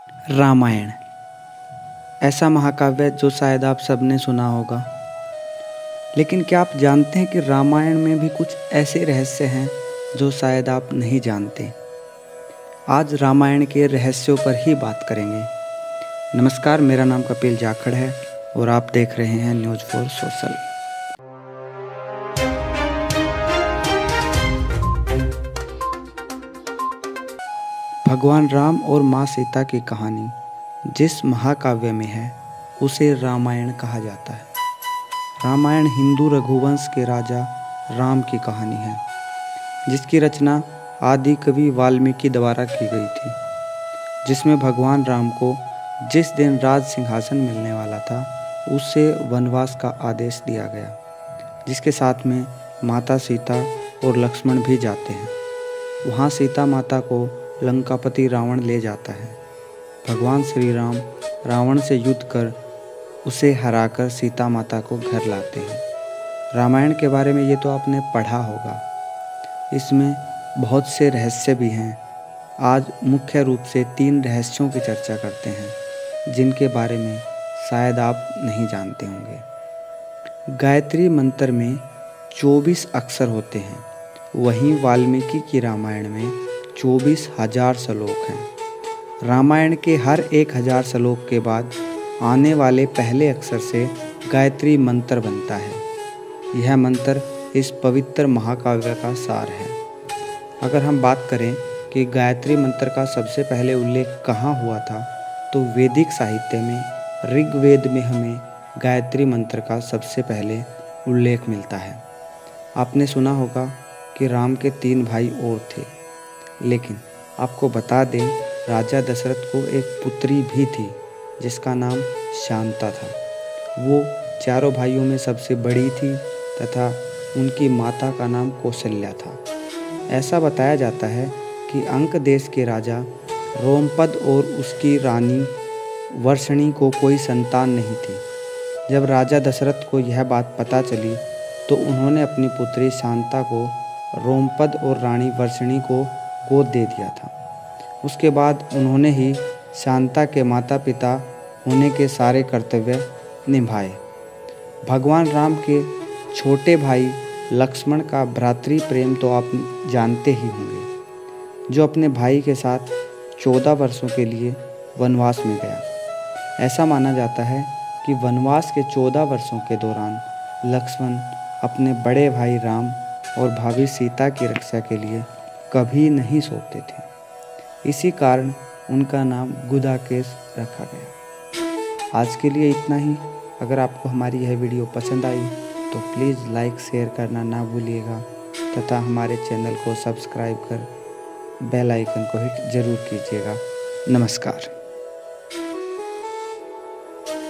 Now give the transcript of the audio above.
रामायण ऐसा महाकाव्य जो शायद आप सबने सुना होगा। लेकिन क्या आप जानते हैं कि रामायण में भी कुछ ऐसे रहस्य हैं जो शायद आप नहीं जानते। आज रामायण के रहस्यों पर ही बात करेंगे। नमस्कार, मेरा नाम कपिल जाखड़ है और आप देख रहे हैं न्यूज़ फॉर सोशल। भगवान राम और माँ सीता की कहानी जिस महाकाव्य में है उसे रामायण कहा जाता है। रामायण हिंदू रघुवंश के राजा राम की कहानी है, जिसकी रचना आदि कवि वाल्मीकि द्वारा की गई थी, जिसमें भगवान राम को जिस दिन राज सिंहासन मिलने वाला था उससे वनवास का आदेश दिया गया, जिसके साथ में माता सीता और लक्ष्मण भी जाते हैं। वहाँ सीता माता को लंकापति रावण ले जाता है। भगवान श्री राम रावण से युद्ध कर उसे हराकर सीता माता को घर लाते हैं। रामायण के बारे में ये तो आपने पढ़ा होगा। इसमें बहुत से रहस्य भी हैं। आज मुख्य रूप से 3 रहस्यों की चर्चा करते हैं, जिनके बारे में शायद आप नहीं जानते होंगे। गायत्री मंत्र में 24 अक्षर होते हैं, वहीं वाल्मीकि की रामायण में 24,000 श्लोक हैं। रामायण के हर 1,000 श्लोक के बाद आने वाले पहले अक्षर से गायत्री मंत्र बनता है। यह मंत्र इस पवित्र महाकाव्य का सार है। अगर हम बात करें कि गायत्री मंत्र का सबसे पहले उल्लेख कहाँ हुआ था, तो वैदिक साहित्य में ऋग्वेद में हमें गायत्री मंत्र का सबसे पहले उल्लेख मिलता है। आपने सुना होगा कि राम के 3 भाई और थे, लेकिन आपको बता दें, राजा दशरथ को एक पुत्री भी थी जिसका नाम शांता था। वो चारों भाइयों में सबसे बड़ी थी तथा उनकी माता का नाम कौशल्या था। ऐसा बताया जाता है कि अंक देश के राजा रोमपद और उसकी रानी वर्षणी को कोई संतान नहीं थी। जब राजा दशरथ को यह बात पता चली तो उन्होंने अपनी पुत्री शांता को रोमपद और रानी वर्षणी को गोद दे दिया था। उसके बाद उन्होंने ही शांता के माता पिता होने के सारे कर्तव्य निभाए। भगवान राम के छोटे भाई लक्ष्मण का भ्रातृ प्रेम तो आप जानते ही होंगे, जो अपने भाई के साथ 14 वर्षों के लिए वनवास में गया। ऐसा माना जाता है कि वनवास के 14 वर्षों के दौरान लक्ष्मण अपने बड़े भाई राम और भाभी सीता की रक्षा के लिए कभी नहीं सोते थे। इसी कारण उनका नाम गुदाकेश रखा गया। आज के लिए इतना ही। अगर आपको हमारी यह वीडियो पसंद आई तो प्लीज़ लाइक शेयर करना ना भूलिएगा तथा हमारे चैनल को सब्सक्राइब कर बेल आइकन को हिट ज़रूर कीजिएगा। नमस्कार।